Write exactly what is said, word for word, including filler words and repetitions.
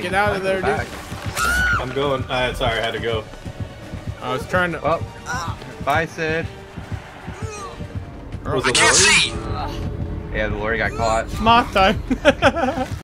Get out of there, dude. Back. I'm going. Uh, sorry, I had to go. I was trying to. Well, bye, Sid. Was I it can't Lori? see. Yeah, the lorry got caught. Moth time.